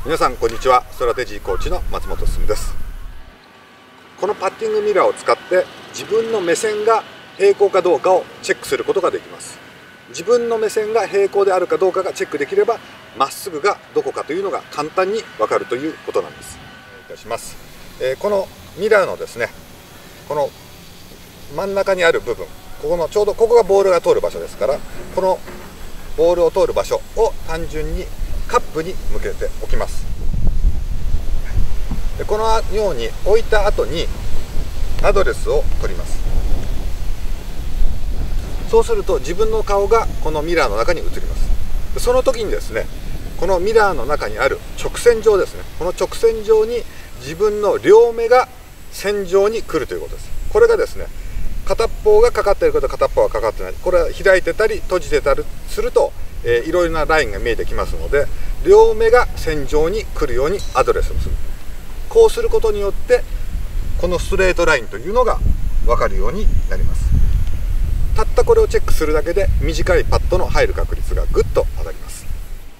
皆さんこんにちは。ストラテジーコーチの松本進です。このパッティングミラーを使って自分の目線が平行かどうかをチェックすることができます。自分の目線が平行であるかどうかがチェックできれば、まっすぐがどこかというのが簡単にわかるということなんです。いたします。このミラーのですね、この真ん中にある部分、ここのちょうどここがボールが通る場所ですから、このボールを通る場所を単純にカップに向けておきます。でこのように置いた後にアドレスを取ります。そうすると自分の顔がこのミラーの中に映ります。その時にですね、このミラーの中にある直線上ですね、この直線上に自分の両目が線上に来るということです。これがですね、片方がかかっているけど片方はかかってない、これは開いてたり閉じてたりすると、いろいろなラインが見えてきますので、両目が線上に来るようにアドレスをする。こうすることによってこのストレートラインというのが分かるようになります。たったこれをチェックするだけで短いパットの入る確率がぐっと上がります。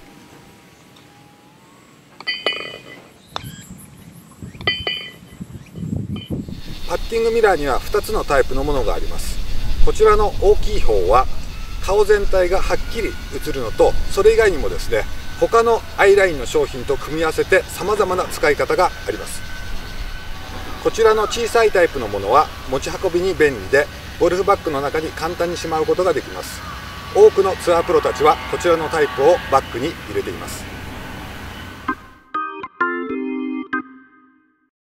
パッティングミラーには2つのタイプのものがあります。こちらの大きい方は顔全体がはっきり映るのと、それ以外にもですね、他のアイラインの商品と組み合わせて様々な使い方があります。こちらの小さいタイプのものは持ち運びに便利で、ゴルフバッグの中に簡単にしまうことができます。多くのツアープロたちはこちらのタイプをバッグに入れています。